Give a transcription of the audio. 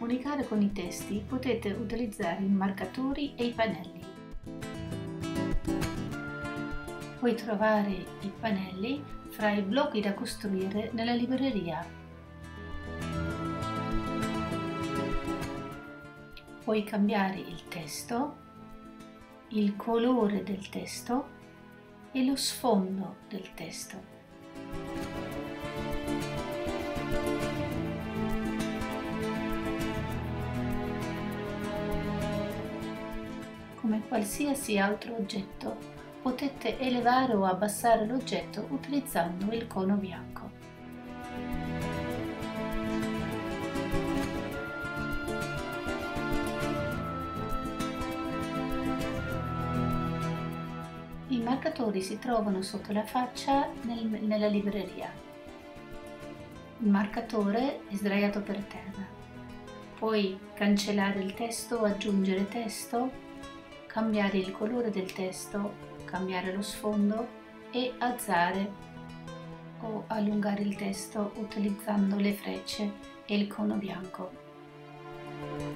comunicare con i testi potete utilizzare i marcatori e i pannelli. Puoi trovare i pannelli fra i blocchi da costruire nella libreria. Puoi cambiare il testo, il colore del testo e lo sfondo del testo. Come qualsiasi altro oggetto, potete elevare o abbassare l'oggetto utilizzando il cono bianco. I marcatori si trovano sotto la faccia nella libreria. Il marcatore è sdraiato per terra. Puoi cancellare il testo, aggiungere testo, cambiare il colore del testo, cambiare lo sfondo e alzare o allungare il testo utilizzando le frecce e il cono bianco.